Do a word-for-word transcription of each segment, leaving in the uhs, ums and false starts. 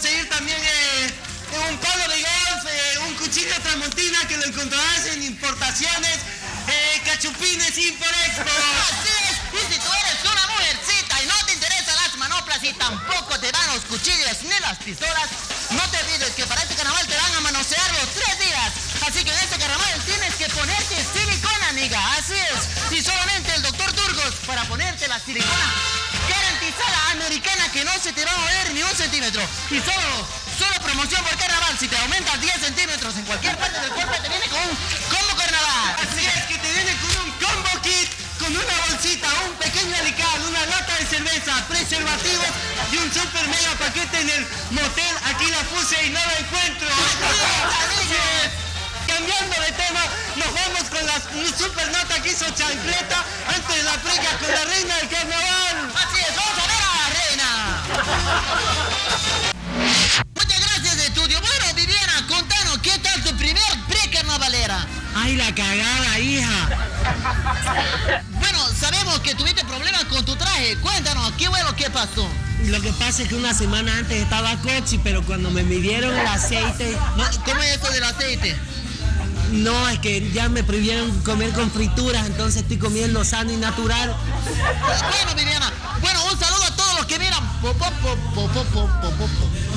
conseguir también eh, un palo de golf, eh, un cuchillo tramontina que lo encontrarás en importaciones, eh, cachupines Import Expo. Así es, y si tú eres una mujercita y no te interesan las manoplas y tampoco te dan los cuchillos ni las pistolas, no te olvides que para este carnaval te van a manosear los tres días. Así que en este carnaval tienes que ponerte silicona, amiga. Así es. Y solamente el doctor Turgos para ponerte la silicona garantizada americana que no se te va a mover ni un centímetro. Y solo, solo promoción por carnaval. Si te aumentas diez centímetros en cualquier parte del cuerpo, te viene con un combo carnaval. Así es, que te viene con un combo kit, con una bolsita, un pequeño alical, una lata de cerveza, preservativos y un super mega paquete en el motel. Aquí la puse y no la encuentro. Así es. Cambiando de tema, nos vamos con la super nota que hizo Chancleta antes de la preca con la reina del carnaval. Así es, vamos a ver a la reina. Muchas gracias, estudio. Bueno, Viviana, contanos, ¿qué tal tu primer pre-carnavalera? Ay, la cagada, hija. Bueno, sabemos que tuviste problemas con tu traje. Cuéntanos, ¿qué fue lo que pasó? Lo que pasa es que una semana antes estaba cochi, pero cuando me midieron el aceite... No, ¿cómo es eso del aceite? No, es que ya me prohibieron comer con frituras, entonces estoy comiendo sano y natural. Bueno, Viviana, bueno, un saludo a todos los que miran. Po, po, po, po, po, po, po, po.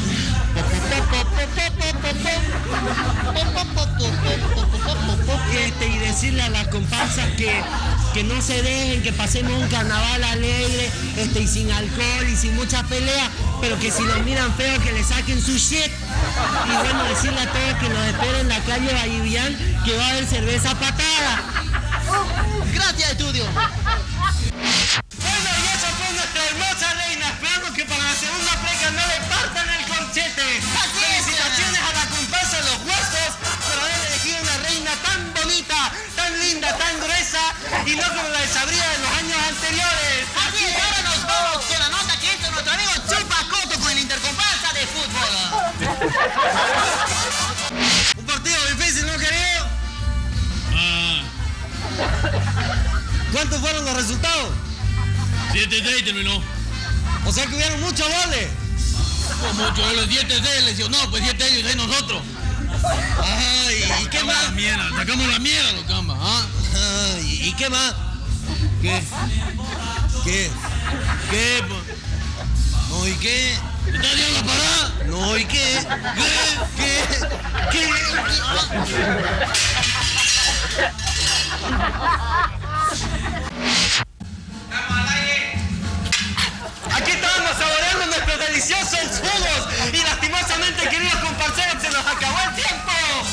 Este, y decirle a las comparsas que, que no se dejen, que pasemos un carnaval alegre, este, y sin alcohol y sin mucha pelea, pero que si los miran feo que le saquen su shit. Y bueno, decirle a todos que los esperen en la calle Vallivian, que va a haber cerveza patada. Gracias, estudio. Bueno, y esa fue nuestra hermosa reina. Esperamos que para la segunda preca no le partan el corchete. Felicitaciones a la comparsa Los Huesos por haber elegido una reina tan bonita, tan linda, tan gruesa y no como la de Sabrina de los años anteriores. Así es, ahora nos vamos con la nota que hizo nuestro amigo Chupacoto con el intercomparsa de fútbol. Un partido difícil, ¿no, querido? Ah, ¿Cuántos fueron los resultados? siete seis terminó. O sea que hubieron muchos goles. Como mucho, los siete seis lesionó, pues siete ellos y nosotros. Ay, ¿y qué Sacamos más? la mierda, sacamos la mierda, los cambas, ¿ah? Ay, ¿y qué más? ¿Qué? ¿Qué? ¿Qué? pues? No, ¿y qué? ¿Está bien la parada? No, ¿y qué? ¿Qué? ¿Qué? Aquí estábamos saboreando nuestros deliciosos jugos y lastimosamente, queridos comparseros, se nos acabó el tiempo.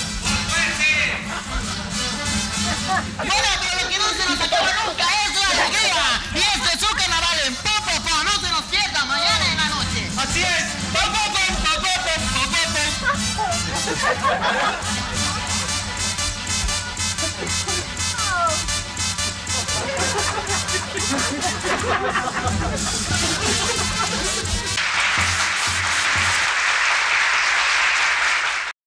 Bueno, pero lo que no se nos acaba nunca es la alegría. Y este es su carnaval en Popopo. No se nos pierda mañana en la noche. Así es. Pa, pa, pa, pa, pa, pa, pa, pa, pa.